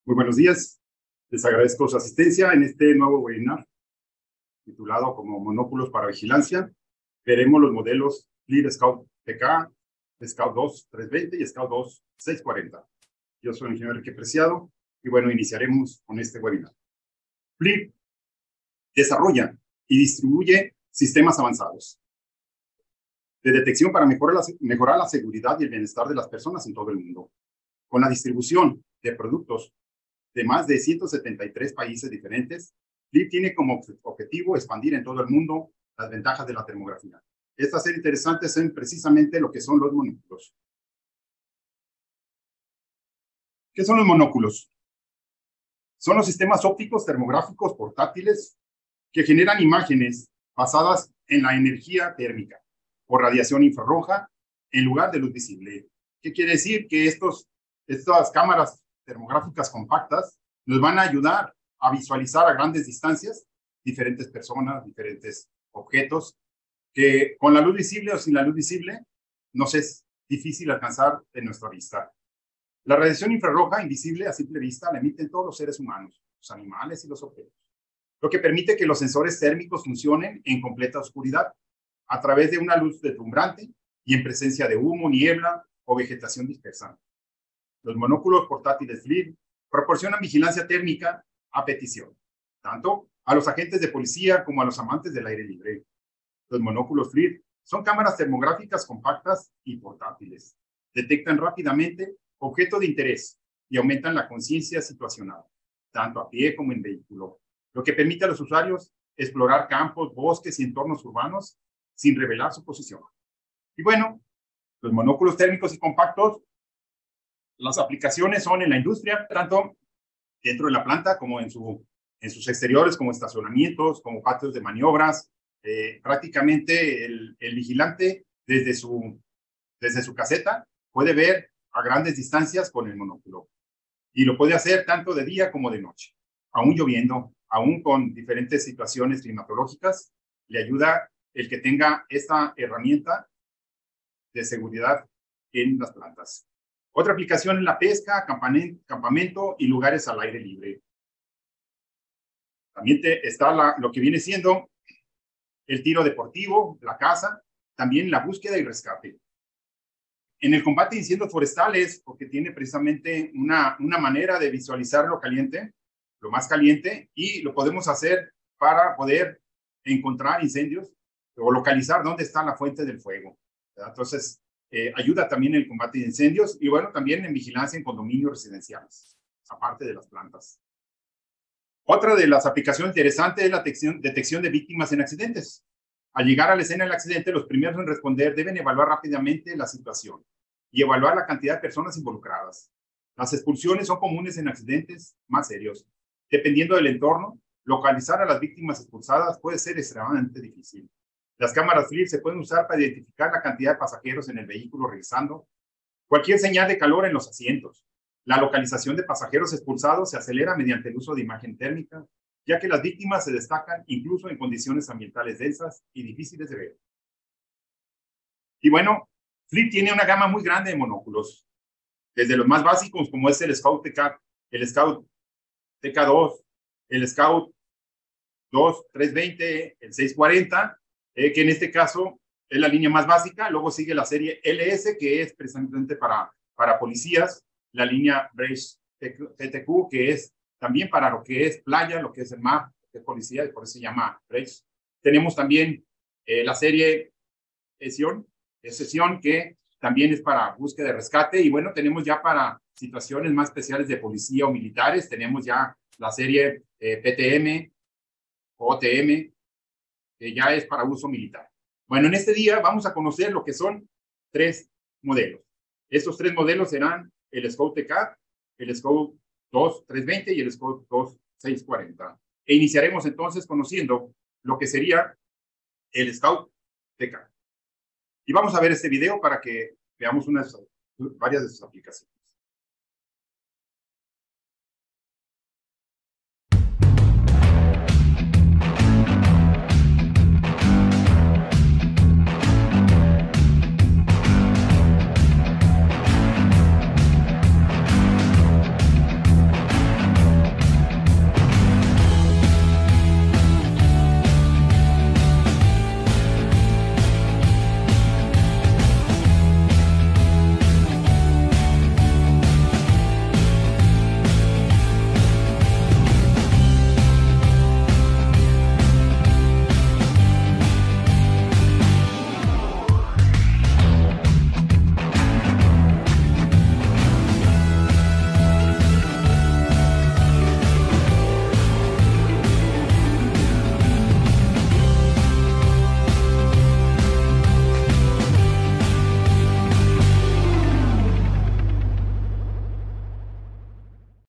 Muy buenos días. Les agradezco su asistencia en este nuevo webinar titulado como Monóculos para Vigilancia. Veremos los modelos FLIR Scout TK, Scout 2 320 y Scout 2 640. Yo soy el ingeniero Enrique Preciado y bueno, iniciaremos con este webinar. FLIR desarrolla y distribuye sistemas avanzados de detección para mejorar la seguridad y el bienestar de las personas en todo el mundo. Con la distribución de productos de más de 173 países diferentes, FLIR tiene como objetivo expandir en todo el mundo las ventajas de la termografía. Estas ser interesantes son precisamente lo que son los monóculos. ¿Qué son los monóculos? Son los sistemas ópticos termográficos portátiles que generan imágenes basadas en la energía térmica o radiación infrarroja en lugar de luz visible. ¿Qué quiere decir? Que estas cámaras termográficas compactas nos van a ayudar a visualizar a grandes distancias diferentes personas, diferentes objetos, que con la luz visible o sin la luz visible nos es difícil alcanzar en nuestra vista. La radiación infrarroja invisible a simple vista la emiten todos los seres humanos, los animales y los objetos, lo que permite que los sensores térmicos funcionen en completa oscuridad a través de una luz deslumbrante y en presencia de humo, niebla o vegetación dispersa. Los monóculos portátiles FLIR proporcionan vigilancia térmica a petición, tanto a los agentes de policía como a los amantes del aire libre. Los monóculos FLIR son cámaras termográficas compactas y portátiles. Detectan rápidamente objetos de interés y aumentan la conciencia situacional, tanto a pie como en vehículo, lo que permite a los usuarios explorar campos, bosques y entornos urbanos sin revelar su posición. Y bueno, los monóculos térmicos y compactos, las aplicaciones son en la industria, tanto dentro de la planta como en sus exteriores, como estacionamientos, como patios de maniobras. Prácticamente el vigilante desde su caseta puede ver a grandes distancias con el monóculo. Y lo puede hacer tanto de día como de noche. Aún lloviendo, aún con diferentes situaciones climatológicas, le ayuda el que tenga esta herramienta de seguridad en las plantas. Otra aplicación es la pesca, campamento y lugares al aire libre. También está lo que viene siendo el tiro deportivo, la caza, también la búsqueda y rescate. En el combate de incendios forestales, porque tiene precisamente una manera de visualizar lo caliente, lo más caliente, y lo podemos hacer para poder encontrar incendios o localizar dónde está la fuente del fuego, ¿verdad? Entonces, ayuda también en el combate de incendios y bueno, también en vigilancia en condominios residenciales, aparte de las plantas. Otra de las aplicaciones interesantes es la detección de víctimas en accidentes. Al llegar a la escena del accidente, los primeros en responder deben evaluar rápidamente la situación y evaluar la cantidad de personas involucradas. Las expulsiones son comunes en accidentes más serios. Dependiendo del entorno, localizar a las víctimas expulsadas puede ser extremadamente difícil. Las cámaras FLIR se pueden usar para identificar la cantidad de pasajeros en el vehículo regresando, cualquier señal de calor en los asientos. La localización de pasajeros expulsados se acelera mediante el uso de imagen térmica, ya que las víctimas se destacan incluso en condiciones ambientales densas y difíciles de ver. Y bueno, FLIR tiene una gama muy grande de monóculos, desde los más básicos como es el Scout TK, el Scout TK2, el Scout 2 320, el 640, que en este caso es la línea más básica. Luego sigue la serie LS, que es precisamente para policías, la línea Brace TTQ, que es también para lo que es playa, lo que es el mar, que es policía, y por eso se llama Brace. Tenemos también la serie Session, que también es para búsqueda de rescate. Y bueno, tenemos ya para situaciones más especiales de policía o militares, tenemos ya la serie PTM o OTM, que ya es para uso militar. Bueno, en este día vamos a conocer lo que son 3 modelos. Estos 3 modelos serán el Scout TK, el Scout 2 320 y el Scout 2 640. E iniciaremos entonces conociendo lo que sería el Scout TK. Y vamos a ver este video para que veamos varias de sus aplicaciones.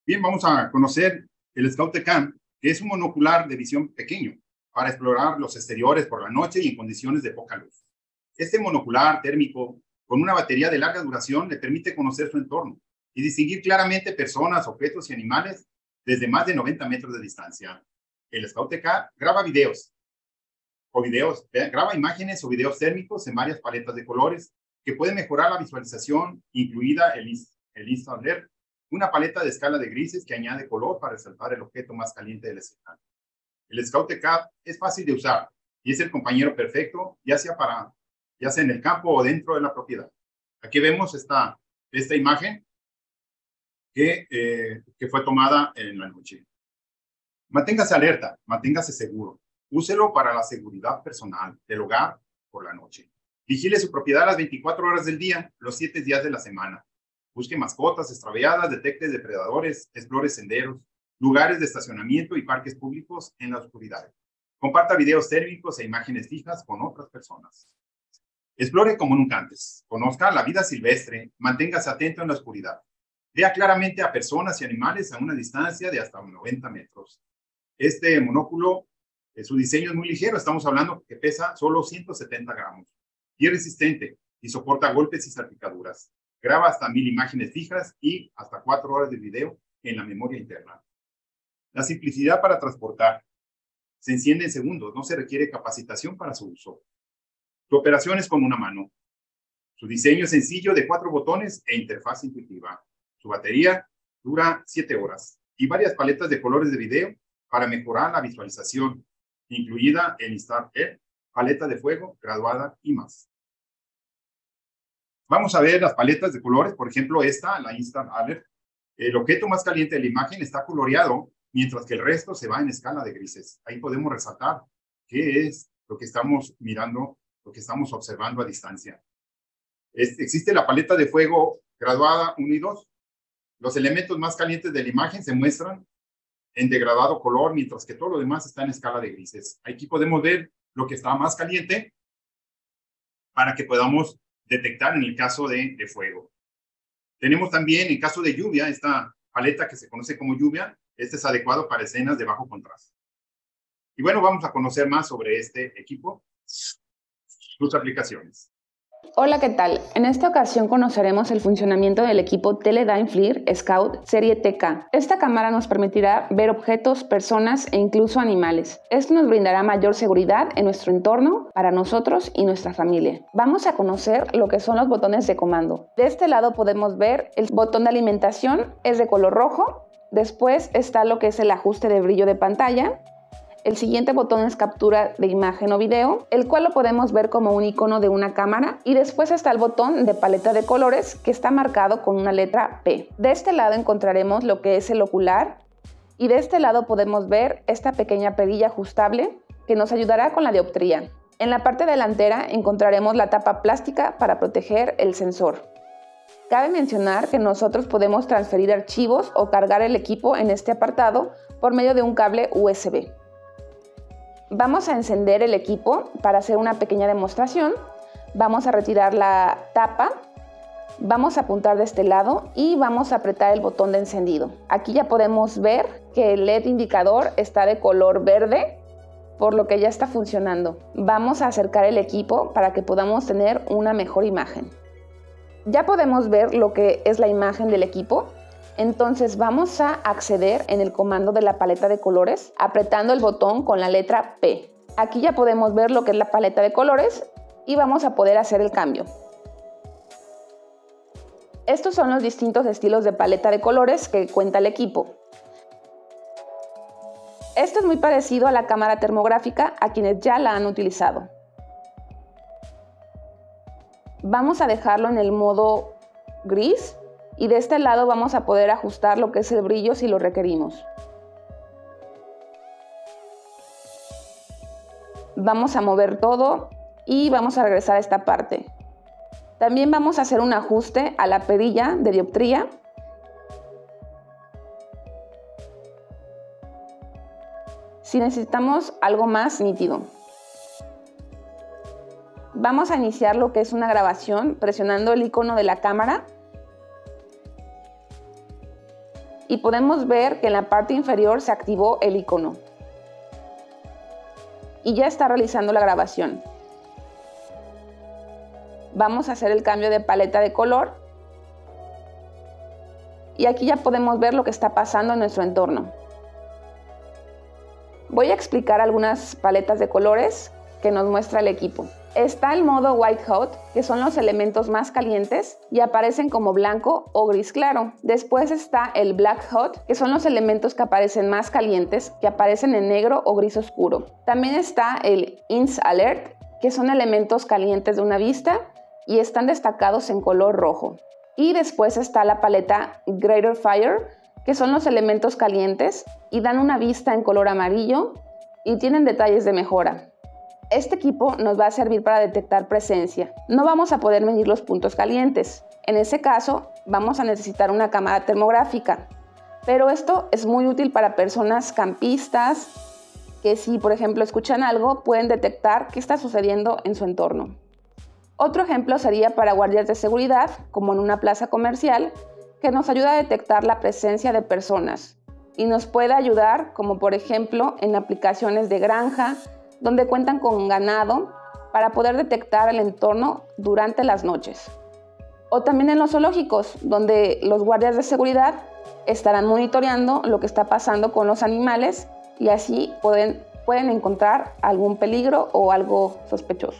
Bien, vamos a conocer el Scout Cam, que es un monocular de visión pequeño para explorar los exteriores por la noche y en condiciones de poca luz. Este monocular térmico con una batería de larga duración le permite conocer su entorno y distinguir claramente personas, objetos y animales desde más de 90 metros de distancia. El Scout Cam graba graba imágenes o videos térmicos en varias paletas de colores que pueden mejorar la visualización, incluida el Instant LED, una paleta de escala de grises que añade color para resaltar el objeto más caliente del escenario. El Scout Cam es fácil de usar y es el compañero perfecto, ya sea en el campo o dentro de la propiedad. Aquí vemos esta imagen que fue tomada en la noche. Manténgase alerta, manténgase seguro. Úselo para la seguridad personal del hogar por la noche. Vigile su propiedad las 24 horas del día, los 7 días de la semana. Busque mascotas extraviadas, detecte depredadores, explore senderos, lugares de estacionamiento y parques públicos en la oscuridad. Comparta videos térmicos e imágenes fijas con otras personas. Explore como nunca antes. Conozca la vida silvestre. Manténgase atento en la oscuridad. Vea claramente a personas y animales a una distancia de hasta 90 metros. Este monóculo, su diseño es muy ligero. Estamos hablando que pesa solo 170 gramos. Y es resistente y soporta golpes y salpicaduras. Graba hasta 1000 imágenes fijas y hasta 4 horas de video en la memoria interna. La simplicidad para transportar. Se enciende en segundos. No se requiere capacitación para su uso. Su operación es con una mano. Su diseño es sencillo de 4 botones e interfaz intuitiva. Su batería dura 7 horas y varias paletas de colores de video para mejorar la visualización, incluida el Instant LED, paleta de fuego, graduada y más. Vamos a ver las paletas de colores, por ejemplo esta, la Instant Alert. El objeto más caliente de la imagen está coloreado, mientras que el resto se va en escala de grises. Ahí podemos resaltar qué es lo que estamos mirando, lo que estamos observando a distancia. Existe la paleta de fuego graduada 1 y 2. Los elementos más calientes de la imagen se muestran en degradado color, mientras que todo lo demás está en escala de grises. Aquí podemos ver lo que está más caliente para que podamos detectar en el caso de fuego. Tenemos también, en caso de lluvia, esta paleta que se conoce como lluvia. Este es adecuado para escenas de bajo contraste. Y bueno, vamos a conocer más sobre este equipo, sus aplicaciones. Hola, ¿qué tal? En esta ocasión conoceremos el funcionamiento del equipo Teledyne FLIR Scout Serie TK. Esta cámara nos permitirá ver objetos, personas e incluso animales. Esto nos brindará mayor seguridad en nuestro entorno para nosotros y nuestra familia. Vamos a conocer lo que son los botones de comando. De este lado podemos ver el botón de alimentación, es de color rojo. Después está lo que es el ajuste de brillo de pantalla. El siguiente botón es captura de imagen o video, el cual lo podemos ver como un icono de una cámara, y después está el botón de paleta de colores que está marcado con una letra P. De este lado encontraremos lo que es el ocular y de este lado podemos ver esta pequeña perilla ajustable que nos ayudará con la dioptría. En la parte delantera encontraremos la tapa plástica para proteger el sensor. Cabe mencionar que nosotros podemos transferir archivos o cargar el equipo en este apartado por medio de un cable USB. Vamos a encender el equipo para hacer una pequeña demostración. Vamos a retirar la tapa, vamos a apuntar de este lado y vamos a apretar el botón de encendido. Aquí ya podemos ver que el LED indicador está de color verde, por lo que ya está funcionando. Vamos a acercar el equipo para que podamos tener una mejor imagen. Ya podemos ver lo que es la imagen del equipo. Entonces vamos a acceder en el comando de la paleta de colores apretando el botón con la letra P. Aquí ya podemos ver lo que es la paleta de colores y vamos a poder hacer el cambio. Estos son los distintos estilos de paleta de colores que cuenta el equipo. Esto es muy parecido a la cámara termográfica a quienes ya la han utilizado. Vamos a dejarlo en el modo gris. Y de este lado vamos a poder ajustar lo que es el brillo si lo requerimos. Vamos a mover todo y vamos a regresar a esta parte. También vamos a hacer un ajuste a la perilla de dioptría. Si necesitamos algo más nítido. Vamos a iniciar lo que es una grabación presionando el icono de la cámara. y podemos ver que en la parte inferior se activó el icono. Y ya está realizando la grabación. Vamos a hacer el cambio de paleta de color. Y aquí ya podemos ver lo que está pasando en nuestro entorno. Voy a explicar algunas paletas de colores que nos muestra el equipo. Está el modo White Hot, que son los elementos más calientes y aparecen como blanco o gris claro. Después está el Black Hot, que son los elementos que aparecen más calientes, que aparecen en negro o gris oscuro. También está el Ins Alert, que son elementos calientes de una vista y están destacados en color rojo. Y después está la paleta Greater Fire, que son los elementos calientes y dan una vista en color amarillo y tienen detalles de mejora. Este equipo nos va a servir para detectar presencia. No vamos a poder medir los puntos calientes. En ese caso, vamos a necesitar una cámara termográfica. Pero esto es muy útil para personas campistas que si, por ejemplo, escuchan algo, pueden detectar qué está sucediendo en su entorno. Otro ejemplo sería para guardias de seguridad, como en una plaza comercial, que nos ayuda a detectar la presencia de personas y nos puede ayudar, como por ejemplo en aplicaciones de granja, donde cuentan con ganado para poder detectar el entorno durante las noches. O también en los zoológicos, donde los guardias de seguridad estarán monitoreando lo que está pasando con los animales y así pueden encontrar algún peligro o algo sospechoso.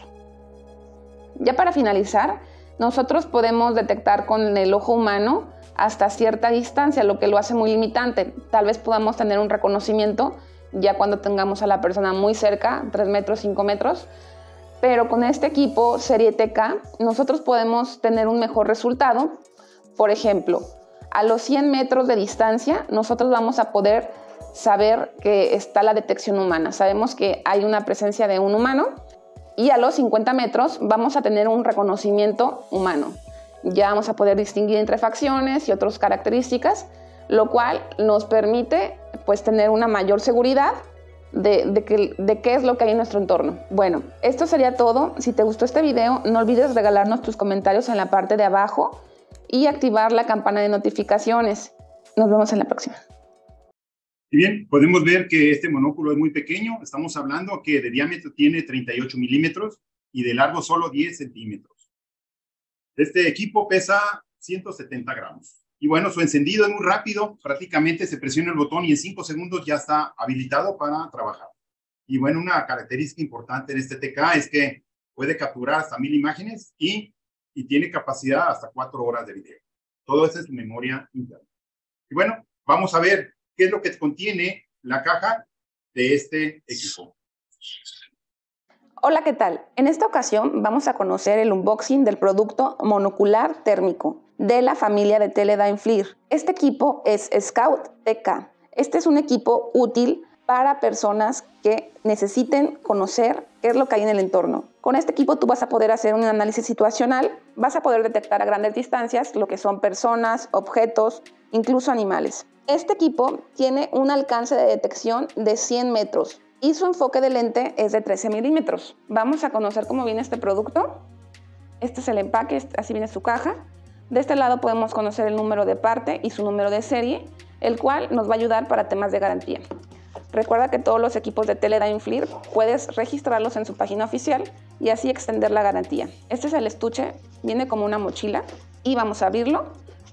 Ya para finalizar, nosotros podemos detectar con el ojo humano hasta cierta distancia, lo que lo hace muy limitante. Tal vez podamos tener un reconocimiento ya cuando tengamos a la persona muy cerca, 3 metros, 5 metros, pero con este equipo serie TK nosotros podemos tener un mejor resultado. Por ejemplo, a los 100 metros de distancia nosotros vamos a poder saber que está la detección humana. Sabemos que hay una presencia de un humano y a los 50 metros vamos a tener un reconocimiento humano. Ya vamos a poder distinguir entre facciones y otras características, lo cual nos permite pues tener una mayor seguridad de qué es lo que hay en nuestro entorno. Bueno, esto sería todo. Si te gustó este video, no olvides regalarnos tus comentarios en la parte de abajo y activar la campana de notificaciones. Nos vemos en la próxima. Y bien, podemos ver que este monóculo es muy pequeño. Estamos hablando que de diámetro tiene 38 milímetros y de largo solo 10 centímetros. Este equipo pesa 170 gramos. Y bueno, su encendido es muy rápido, prácticamente se presiona el botón y en 5 segundos ya está habilitado para trabajar. Y bueno, una característica importante en este TK es que puede capturar hasta 1000 imágenes y tiene capacidad hasta 4 horas de video. Todo eso es memoria interna. Y bueno, vamos a ver qué es lo que contiene la caja de este equipo. Hola, ¿qué tal? En esta ocasión vamos a conocer el unboxing del producto monocular térmico de la familia de Teledyne FLIR. Este equipo es Scout TK. Este es un equipo útil para personas que necesiten conocer qué es lo que hay en el entorno. Con este equipo tú vas a poder hacer un análisis situacional, vas a poder detectar a grandes distancias lo que son personas, objetos, incluso animales. Este equipo tiene un alcance de detección de 100 metros. Y su enfoque de lente es de 13 milímetros. Vamos a conocer cómo viene este producto. Este es el empaque, así viene su caja. De este lado podemos conocer el número de parte y su número de serie, el cual nos va a ayudar para temas de garantía. Recuerda que todos los equipos de Teledyne FLIR puedes registrarlos en su página oficial y así extender la garantía. Este es el estuche, viene como una mochila y vamos a abrirlo.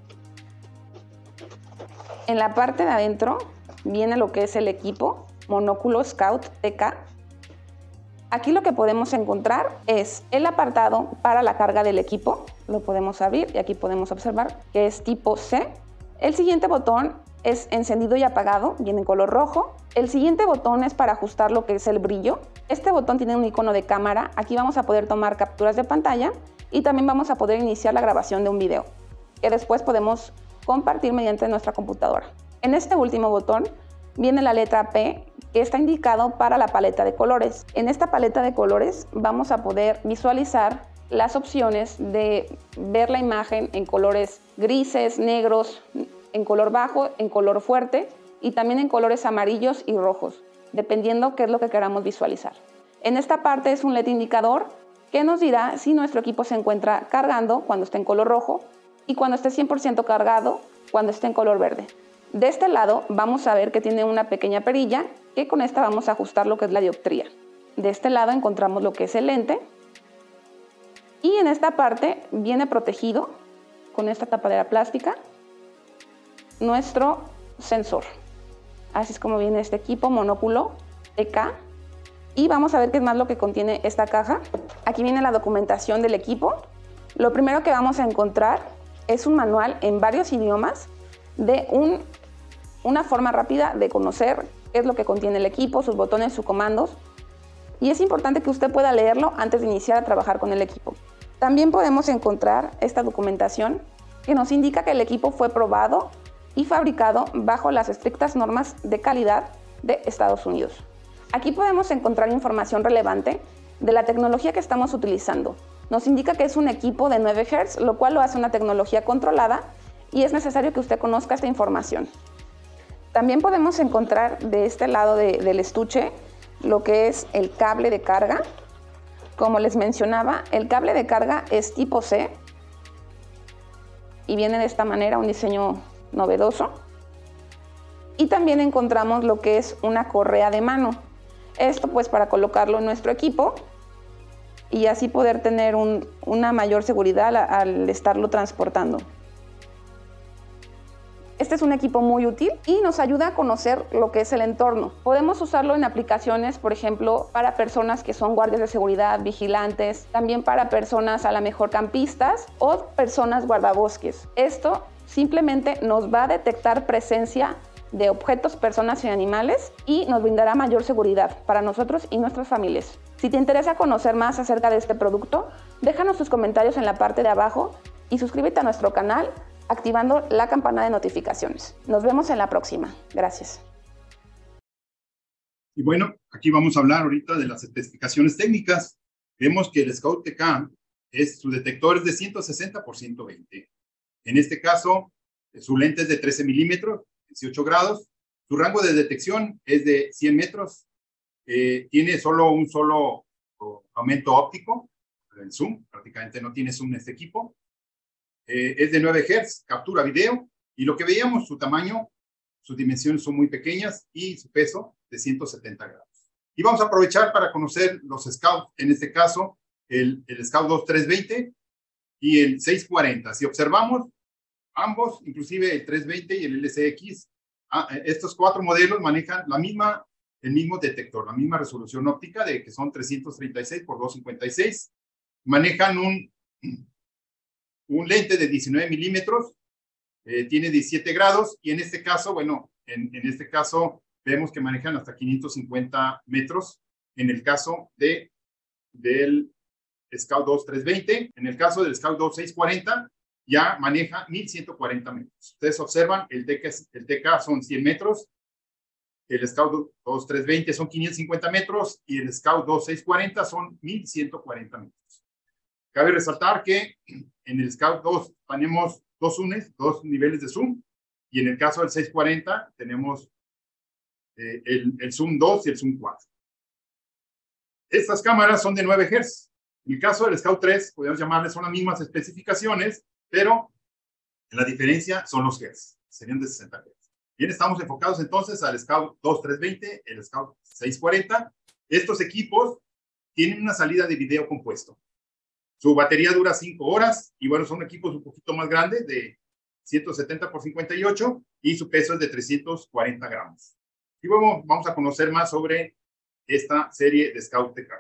En la parte de adentro viene lo que es el equipo monóculo Scout TK. Aquí lo que podemos encontrar es el apartado para la carga del equipo. Lo podemos abrir y aquí podemos observar que es tipo C. El siguiente botón es encendido y apagado, viene en color rojo. El siguiente botón es para ajustar lo que es el brillo. Este botón tiene un icono de cámara. Aquí vamos a poder tomar capturas de pantalla y también vamos a poder iniciar la grabación de un video que después podemos compartir mediante nuestra computadora. En este último botón viene la letra P, que está indicado para la paleta de colores. En esta paleta de colores vamos a poder visualizar las opciones de ver la imagen en colores grises, negros, en color bajo, en color fuerte y también en colores amarillos y rojos, dependiendo qué es lo que queramos visualizar. En esta parte es un LED indicador que nos dirá si nuestro equipo se encuentra cargando cuando esté en color rojo y cuando esté 100% cargado cuando esté en color verde. De este lado vamos a ver que tiene una pequeña perilla que con esta vamos a ajustar lo que es la dioptría. De este lado encontramos lo que es el lente y en esta parte viene protegido con esta tapadera plástica nuestro sensor. Así es como viene este equipo monóculo TK. Y vamos a ver qué es más lo que contiene esta caja. Aquí viene la documentación del equipo. Lo primero que vamos a encontrar es un manual en varios idiomas de una forma rápida de conocer qué es lo que contiene el equipo, sus botones, sus comandos. Y es importante que usted pueda leerlo antes de iniciar a trabajar con el equipo. También podemos encontrar esta documentación que nos indica que el equipo fue probado y fabricado bajo las estrictas normas de calidad de Estados Unidos. Aquí podemos encontrar información relevante de la tecnología que estamos utilizando. Nos indica que es un equipo de 9 Hz, lo cual lo hace una tecnología controlada y es necesario que usted conozca esta información. También podemos encontrar de este lado del estuche lo que es el cable de carga. Como les mencionaba, el cable de carga es tipo C y viene de esta manera, un diseño novedoso. Y también encontramos lo que es una correa de mano. Esto pues para colocarlo en nuestro equipo y así poder tener una mayor seguridad al estarlo transportando. Este es un equipo muy útil y nos ayuda a conocer lo que es el entorno. Podemos usarlo en aplicaciones, por ejemplo, para personas que son guardias de seguridad, vigilantes, también para personas a lo mejor campistas o personas guardabosques. Esto simplemente nos va a detectar presencia de objetos, personas y animales y nos brindará mayor seguridad para nosotros y nuestras familias. Si te interesa conocer más acerca de este producto, déjanos tus comentarios en la parte de abajo y suscríbete a nuestro canal activando la campana de notificaciones. Nos vemos en la próxima. Gracias. Y bueno, aquí vamos a hablar ahorita de las especificaciones técnicas. Vemos que el Scout TK su detector es de 160 por 120. En este caso, su lente es de 13 milímetros, 18 grados. Su rango de detección es de 100 metros. Tiene un solo aumento óptico, el zoom. Prácticamente no tiene zoom en este equipo. Es de 9 Hz, captura video. Y lo que veíamos, su tamaño, sus dimensiones son muy pequeñas y su peso de 170 grados. Y vamos a aprovechar para conocer los Scout, en este caso, el Scout 2320 y el 640. Si observamos, ambos, inclusive el 320 y el LCX, estos 4 modelos manejan el mismo detector, la misma resolución óptica que son 336 por 256. Manejan un lente de 19 milímetros, tiene 17 grados y en este caso, bueno, en este caso vemos que manejan hasta 550 metros en el caso del Scout 2320. En el caso del Scout 2640 ya maneja 1140 metros. Ustedes observan, el TK son 100 metros, el Scout 2320 son 550 metros y el Scout 2640 son 1140 metros. Cabe resaltar que en el Scout 2 tenemos dos niveles de zoom y en el caso del 640 tenemos el zoom 2 y el zoom 4. Estas cámaras son de 9 Hz. En el caso del Scout 3, podemos llamarles, son las mismas especificaciones, pero la diferencia son los Hz, serían de 60 Hz. Bien, estamos enfocados entonces al Scout 2320, el Scout 640. Estos equipos tienen una salida de video compuesto. Su batería dura 5 horas y bueno, son equipos un poquito más grandes de 170 por 58 y su peso es de 340 gramos. Y bueno, vamos a conocer más sobre esta serie de Scout TK.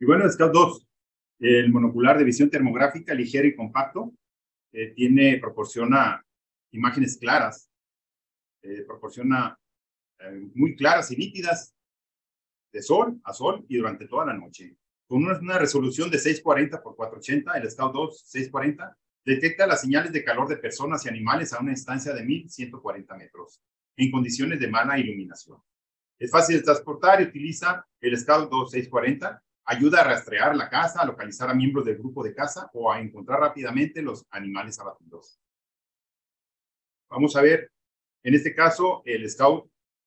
Y bueno, el Scout 2, el monocular de visión termográfica ligero y compacto, proporciona imágenes claras, proporciona muy claras y nítidas de sol a sol y durante toda la noche. Con una resolución de 640 por 480, el Scout 2 640 detecta las señales de calor de personas y animales a una distancia de 1140 metros, en condiciones de mala iluminación. Es fácil de transportar y utiliza el Scout 2 640. Ayuda a rastrear la caza, a localizar a miembros del grupo de caza o a encontrar rápidamente los animales abatidos. Vamos a ver, en este caso, el Scout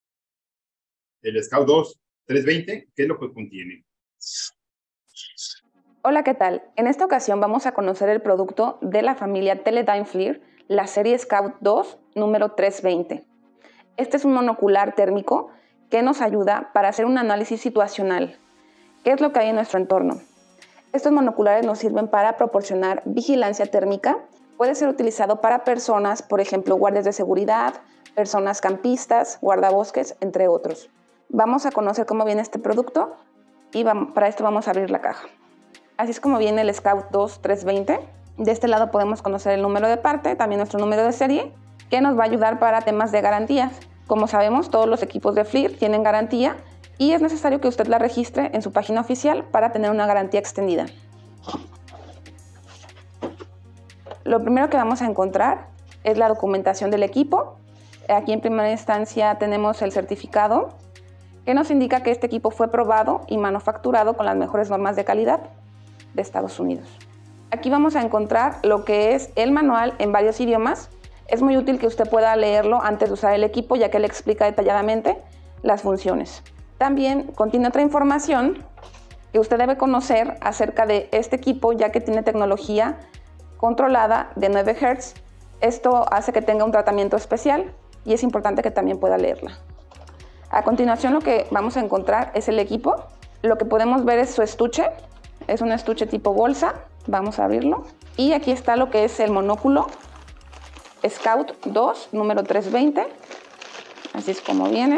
2 320, ¿qué es lo que contiene? Hola, ¿qué tal? En esta ocasión vamos a conocer el producto de la familia Teledyne FLIR, la serie Scout 2 número 320. Este es un monocular térmico que nos ayuda para hacer un análisis situacional. ¿Qué es lo que hay en nuestro entorno? Estos monoculares nos sirven para proporcionar vigilancia térmica. Puede ser utilizado para personas, por ejemplo, guardias de seguridad, personas campistas, guardabosques, entre otros. Vamos a conocer cómo viene este producto y para esto vamos a abrir la caja. Así es como viene el Scout 2 320. De este lado podemos conocer el número de parte, también nuestro número de serie, que nos va a ayudar para temas de garantías. Como sabemos, todos los equipos de FLIR tienen garantía y es necesario que usted la registre en su página oficial para tener una garantía extendida. Lo primero que vamos a encontrar es la documentación del equipo. Aquí en primera instancia tenemos el certificado que nos indica que este equipo fue probado y manufacturado con las mejores normas de calidad de Estados Unidos. Aquí vamos a encontrar lo que es el manual en varios idiomas. Es muy útil que usted pueda leerlo antes de usar el equipo, ya que le explica detalladamente las funciones. También contiene otra información que usted debe conocer acerca de este equipo, ya que tiene tecnología controlada de 9 Hz. Esto hace que tenga un tratamiento especial y es importante que también pueda leerla. A continuación, lo que vamos a encontrar es el equipo. Lo que podemos ver es su estuche. Es un estuche tipo bolsa. Vamos a abrirlo. Y aquí está lo que es el monóculo Scout 2 número 320. Así es como viene.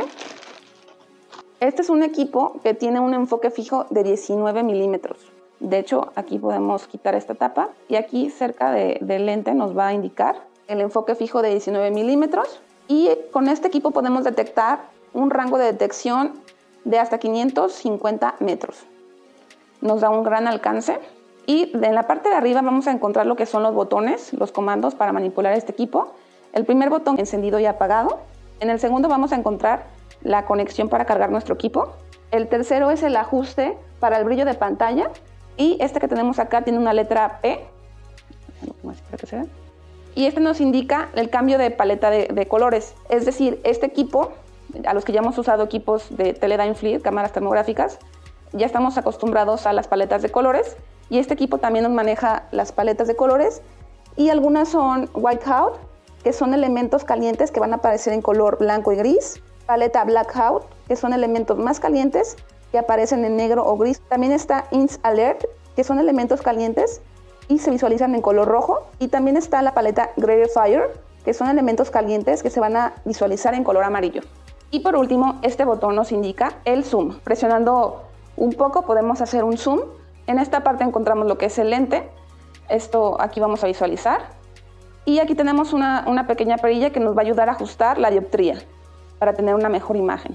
Este es un equipo que tiene un enfoque fijo de 19 milímetros. De hecho, aquí podemos quitar esta tapa y aquí cerca del lente nos va a indicar el enfoque fijo de 19 milímetros. Y con este equipo podemos detectar un rango de detección de hasta 550 metros. Nos da un gran alcance. Y en la parte de arriba vamos a encontrar lo que son los botones, los comandos para manipular este equipo. El primer botón encendido y apagado. En el segundo vamos a encontrar la conexión para cargar nuestro equipo. El tercero es el ajuste para el brillo de pantalla. Y este que tenemos acá tiene una letra P. Para que se vea. Y este nos indica el cambio de paleta de colores. Es decir, este equipo, a los que ya hemos usado equipos de Teledyne FLIR, cámaras termográficas, ya estamos acostumbrados a las paletas de colores. Y este equipo también nos maneja las paletas de colores. Y algunas son whiteout, que son elementos calientes que van a aparecer en color blanco y gris. Paleta blackout, que son elementos más calientes que aparecen en negro o gris. También está ins alert, que son elementos calientes y se visualizan en color rojo. Y también está la paleta greater fire, que son elementos calientes que se van a visualizar en color amarillo. Y por último, este botón nos indica el zoom. Presionando un poco podemos hacer un zoom. En esta parte encontramos lo que es el lente. Esto aquí vamos a visualizar. Y aquí tenemos una pequeña perilla que nos va a ayudar a ajustar la dioptría para tener una mejor imagen.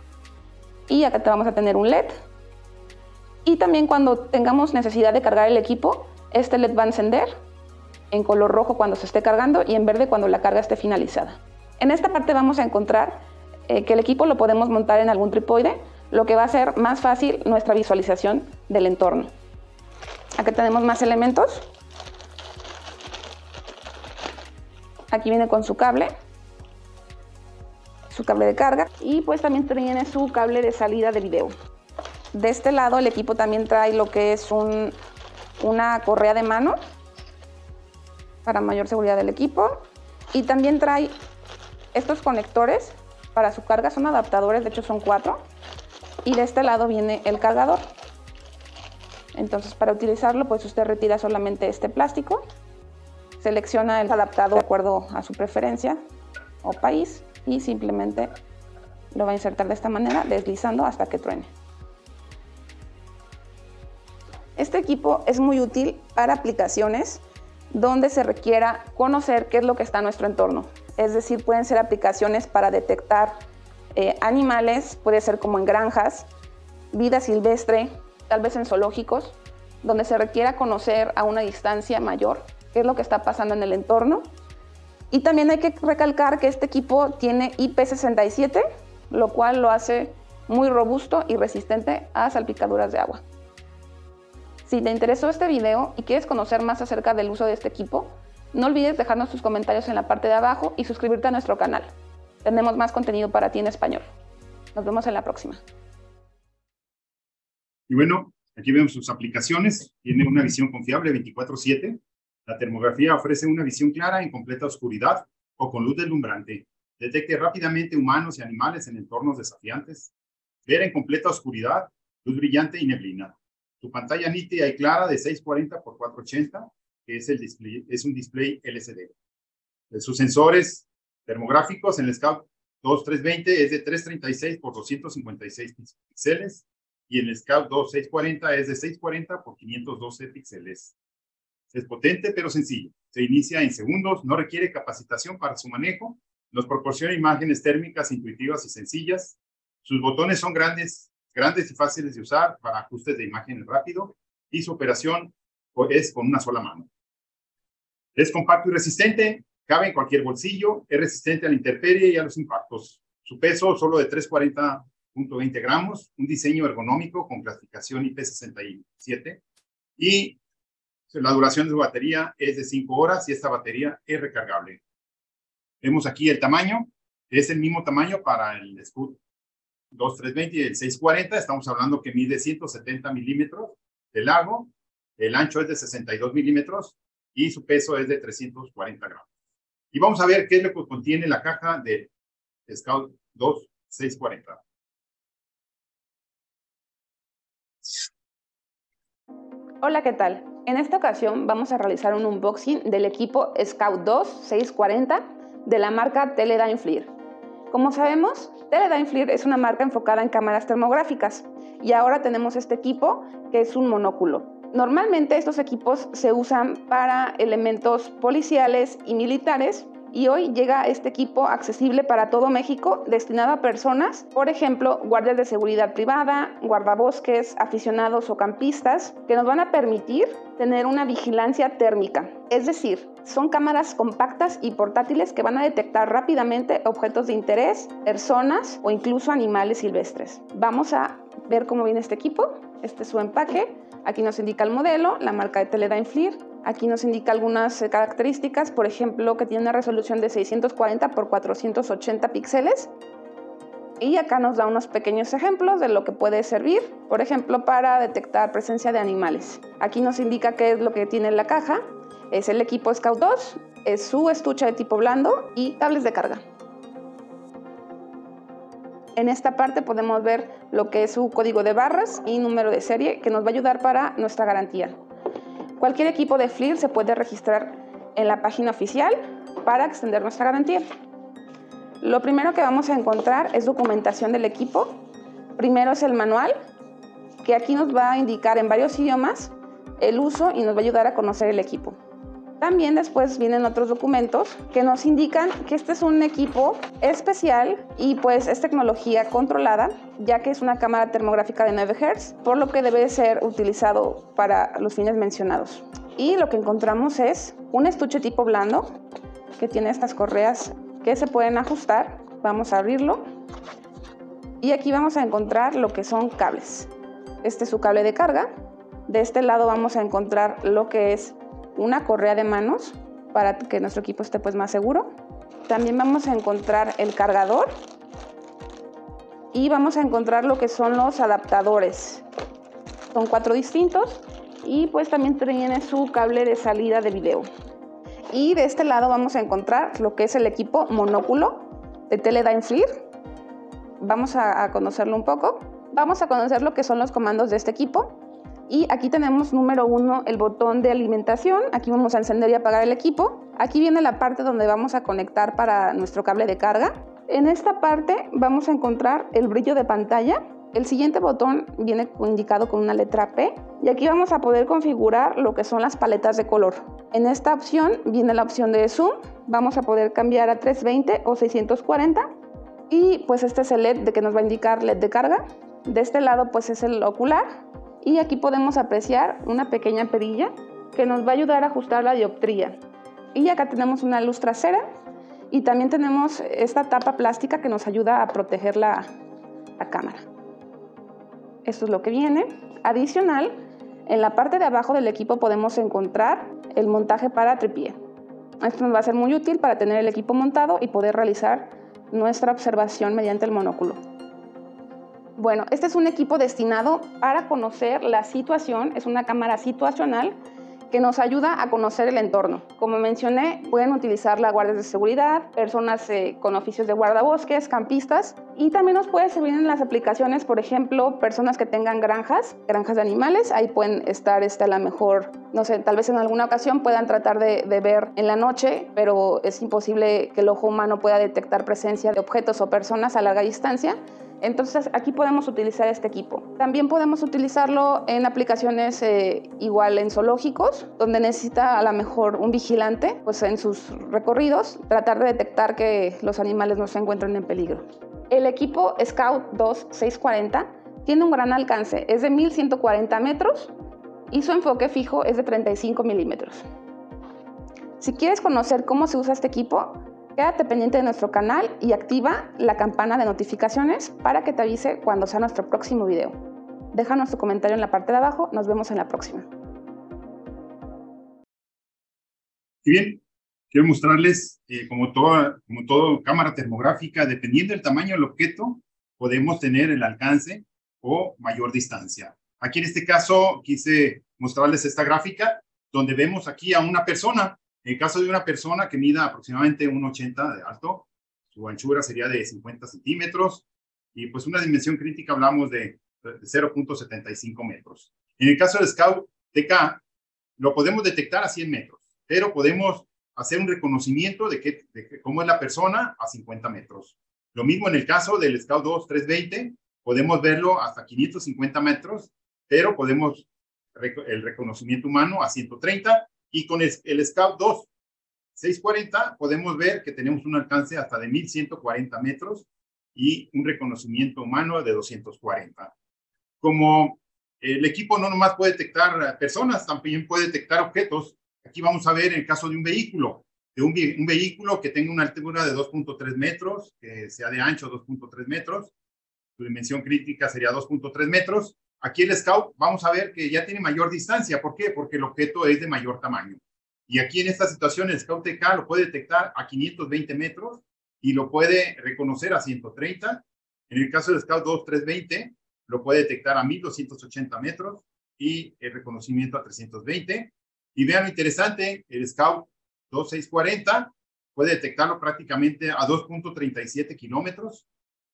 Y acá vamos a tener un LED. Y también cuando tengamos necesidad de cargar el equipo, este LED va a encender en color rojo cuando se esté cargando y en verde cuando la carga esté finalizada. En esta parte vamos a encontrar que el equipo lo podemos montar en algún trípode, lo que va a hacer más fácil nuestra visualización del entorno. Acá tenemos más elementos. Aquí viene con su cable de carga y pues también tiene su cable de salida de video. De este lado el equipo también trae lo que es una correa de mano para mayor seguridad del equipo y también trae estos conectores para su carga, son adaptadores, de hecho son 4, y de este lado viene el cargador. Entonces para utilizarlo pues usted retira solamente este plástico, selecciona el adaptador de acuerdo a su preferencia o país y simplemente lo va a insertar de esta manera, deslizando hasta que truene. Este equipo es muy útil para aplicaciones donde se requiera conocer qué es lo que está en nuestro entorno. Es decir, pueden ser aplicaciones para detectar animales, puede ser como en granjas, vida silvestre, tal vez en zoológicos, donde se requiera conocer a una distancia mayor qué es lo que está pasando en el entorno. Y también hay que recalcar que este equipo tiene IP67, lo cual lo hace muy robusto y resistente a salpicaduras de agua. Si te interesó este video y quieres conocer más acerca del uso de este equipo, no olvides dejarnos tus comentarios en la parte de abajo y suscribirte a nuestro canal. Tenemos más contenido para ti en español. Nos vemos en la próxima. Y bueno, aquí vemos sus aplicaciones. Tiene una visión confiable 24/7. La termografía ofrece una visión clara en completa oscuridad o con luz deslumbrante. Detecte rápidamente humanos y animales en entornos desafiantes. Ver en completa oscuridad, luz brillante y neblina. Tu pantalla nítida y clara de 640 x 480, que es un display LCD. Sus sensores termográficos en el Scout 2320 es de 336 x 256 píxeles y en el Scout 2640 es de 640 x 512 píxeles. Es potente pero sencillo. Se inicia en segundos, no requiere capacitación para su manejo, nos proporciona imágenes térmicas intuitivas y sencillas. Sus botones son grandes y fáciles de usar para ajustes de imagen rápido y su operación es con una sola mano. Es compacto y resistente, cabe en cualquier bolsillo, es resistente a la intemperie y a los impactos. Su peso solo de 340.20 gramos, un diseño ergonómico con clasificación IP67 y la duración de su batería es de 5 horas y esta batería es recargable. Vemos aquí el tamaño, es el mismo tamaño para el Scout 2320 y el 640, estamos hablando que mide 170 milímetros de largo, el ancho es de 62 milímetros y su peso es de 340 gramos. Y vamos a ver qué es lo que contiene la caja de Scout 2640. Hola, ¿qué tal? En esta ocasión vamos a realizar un unboxing del equipo Scout 2640 de la marca Teledyne FLIR. Como sabemos, Teledyne FLIR es una marca enfocada en cámaras termográficas y ahora tenemos este equipo que es un monóculo. Normalmente estos equipos se usan para elementos policiales y militares y hoy llega este equipo accesible para todo México destinado a personas, por ejemplo, guardias de seguridad privada, guardabosques, aficionados o campistas, que nos van a permitir tener una vigilancia térmica. Es decir, son cámaras compactas y portátiles que van a detectar rápidamente objetos de interés, personas o incluso animales silvestres. Vamos a ver cómo viene este equipo. Este es su empaque. Aquí nos indica el modelo, la marca de Teledyne FLIR. Aquí nos indica algunas características, por ejemplo, que tiene una resolución de 640 x 480 píxeles. Y acá nos da unos pequeños ejemplos de lo que puede servir, por ejemplo, para detectar presencia de animales. Aquí nos indica qué es lo que tiene la caja. Es el equipo Scout 2, es su estuche de tipo blando y cables de carga. En esta parte podemos ver lo que es su código de barras y número de serie que nos va a ayudar para nuestra garantía. Cualquier equipo de FLIR se puede registrar en la página oficial para extender nuestra garantía. Lo primero que vamos a encontrar es documentación del equipo. Primero es el manual, que aquí nos va a indicar en varios idiomas el uso y nos va a ayudar a conocer el equipo. También después vienen otros documentos que nos indican que este es un equipo especial y pues es tecnología controlada, ya que es una cámara termográfica de 9 Hz, por lo que debe ser utilizado para los fines mencionados. Y lo que encontramos es un estuche tipo blando que tiene estas correas que se pueden ajustar. Vamos a abrirlo y aquí vamos a encontrar lo que son cables. Este es su cable de carga. De este lado vamos a encontrar lo que es una correa de manos para que nuestro equipo esté pues más seguro. También vamos a encontrar el cargador y vamos a encontrar lo que son los adaptadores. Son 4 distintos y pues también tiene su cable de salida de video. Y de este lado vamos a encontrar lo que es el equipo monóculo de Teledyne FLIR. Vamos a conocerlo un poco. Vamos a conocer lo que son los comandos de este equipo. Y aquí tenemos número 1 el botón de alimentación. Aquí vamos a encender y apagar el equipo. Aquí viene la parte donde vamos a conectar para nuestro cable de carga. En esta parte vamos a encontrar el brillo de pantalla. El siguiente botón viene indicado con una letra P y aquí vamos a poder configurar lo que son las paletas de color. En esta opción viene la opción de zoom, vamos a poder cambiar a 320 o 640 y pues este es el LED de que nos va a indicar LED de carga. De este lado pues es el ocular y aquí podemos apreciar una pequeña perilla que nos va a ayudar a ajustar la dioptría. Y acá tenemos una luz trasera y también tenemos esta tapa plástica que nos ayuda a proteger la cámara. Esto es lo que viene. Adicional, en la parte de abajo del equipo podemos encontrar el montaje para tripié. Esto nos va a ser muy útil para tener el equipo montado y poder realizar nuestra observación mediante el monóculo. Bueno, este es un equipo destinado para conocer la situación, es una cámara situacional que nos ayuda a conocer el entorno. Como mencioné, pueden utilizarla guardias de seguridad, personas con oficios de guardabosques, campistas, y también nos puede servir en las aplicaciones, por ejemplo, personas que tengan granjas de animales, ahí pueden estar a lo mejor, no sé, tal vez en alguna ocasión puedan tratar de ver en la noche, pero es imposible que el ojo humano pueda detectar presencia de objetos o personas a larga distancia. Entonces aquí podemos utilizar este equipo. También podemos utilizarlo en aplicaciones igual en zoológicos, donde necesita a lo mejor un vigilante, pues en sus recorridos, tratar de detectar que los animales no se encuentren en peligro. El equipo Scout 2640 tiene un gran alcance, es de 1140 metros y su enfoque fijo es de 35 milímetros. Si quieres conocer cómo se usa este equipo, quédate pendiente de nuestro canal y activa la campana de notificaciones para que te avise cuando sea nuestro próximo video. Déjanos tu comentario en la parte de abajo, nos vemos en la próxima. Y bien, quiero mostrarles como toda cámara termográfica, dependiendo del tamaño del objeto, podemos tener el alcance o mayor distancia. Aquí en este caso quise mostrarles esta gráfica donde vemos aquí a una persona. En el caso de una persona que mida aproximadamente 1,80 de alto, su anchura sería de 50 centímetros y pues una dimensión crítica hablamos de 0.75 metros. En el caso del Scout TK, lo podemos detectar a 100 metros, pero podemos hacer un reconocimiento de cómo es la persona a 50 metros. Lo mismo en el caso del Scout 2320, podemos verlo hasta 550 metros, pero podemos el reconocimiento humano a 130. Y con el Scout 2640 podemos ver que tenemos un alcance hasta de 1140 metros y un reconocimiento humano de 240. Como el equipo no nomás puede detectar personas, también puede detectar objetos. Aquí vamos a ver el caso de un vehículo, un vehículo que tenga una altura de 2.3 metros, que sea de ancho 2.3 metros, su dimensión crítica sería 2.3 metros. Aquí el Scout vamos a ver que ya tiene mayor distancia. ¿Por qué? Porque el objeto es de mayor tamaño. Y aquí en esta situación el Scout TK lo puede detectar a 520 metros y lo puede reconocer a 130. En el caso del Scout 2320 lo puede detectar a 1280 metros y el reconocimiento a 320. Y vean lo interesante, el Scout 2640 puede detectarlo prácticamente a 2.37 kilómetros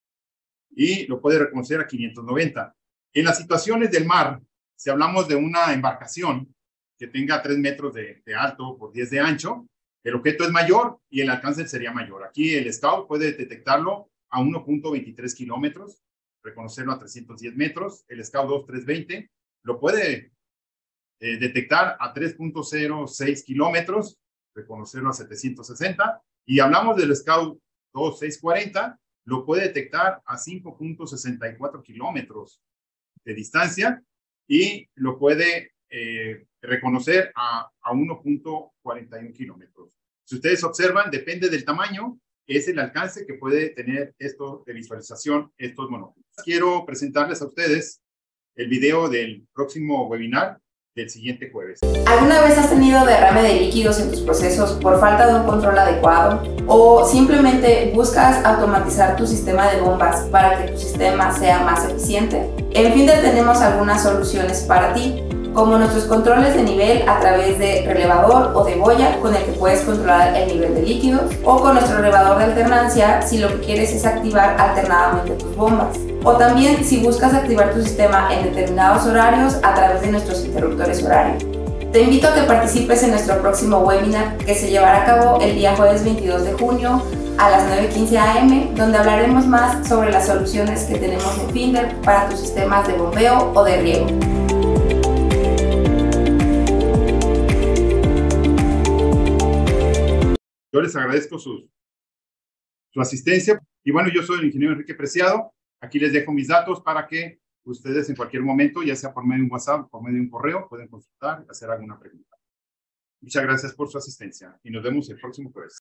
y lo puede reconocer a 590. En las situaciones del mar, si hablamos de una embarcación que tenga 3 metros de alto por 10 de ancho, el objeto es mayor y el alcance sería mayor. Aquí el Scout puede detectarlo a 1.23 kilómetros, reconocerlo a 310 metros. El Scout 2320 lo puede detectar a 3.06 kilómetros, reconocerlo a 760. Y hablamos del Scout 2640, lo puede detectar a 5.64 kilómetros de distancia y lo puede reconocer a 1.41 kilómetros. Si ustedes observan, depende del tamaño, es el alcance que puede tener esto de visualización, estos monóculos. Quiero presentarles a ustedes el video del próximo webinar del siguiente jueves. ¿Alguna vez has tenido derrame de líquidos en tus procesos por falta de un control adecuado? ¿O simplemente buscas automatizar tu sistema de bombas para que tu sistema sea más eficiente? En Finder tenemos algunas soluciones para ti, como nuestros controles de nivel a través de relevador o de boya con el que puedes controlar el nivel de líquidos, o con nuestro relevador de alternancia si lo que quieres es activar alternadamente tus bombas. O también si buscas activar tu sistema en determinados horarios a través de nuestros interruptores horarios. Te invito a que participes en nuestro próximo webinar que se llevará a cabo el día jueves 22 de junio a las 9:15 am, donde hablaremos más sobre las soluciones que tenemos en Finder para tus sistemas de bombeo o de riego. Yo les agradezco su asistencia. Y bueno, yo soy el ingeniero Enrique Preciado. Aquí les dejo mis datos para que ustedes en cualquier momento, ya sea por medio de un WhatsApp o por medio de un correo, pueden consultar y hacer alguna pregunta. Muchas gracias por su asistencia y nos vemos el próximo jueves.